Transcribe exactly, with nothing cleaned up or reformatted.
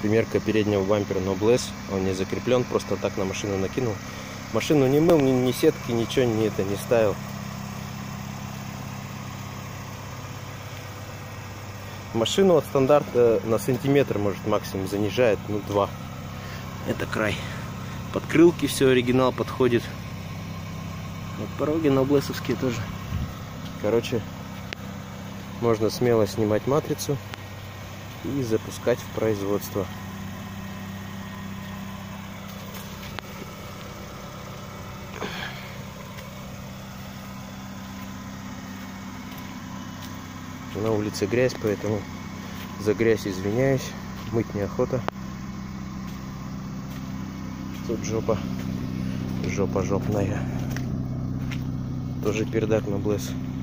примерка переднего бампера Noblesse. Он не закреплен, просто так на машину накинул. Машину не мыл, ни, ни сетки, ничего не это не ставил. Машину от стандарта на сантиметр, может, максимум занижает, ну два. Это край. Подкрылки все оригинал подходит. Вот пороги ноблессовские тоже. Короче, можно смело снимать матрицу и запускать в производство. На улице грязь, поэтому за грязь извиняюсь. Мыть неохота. Тут жопа. Жопа жопная. Тоже пердак Noblesse.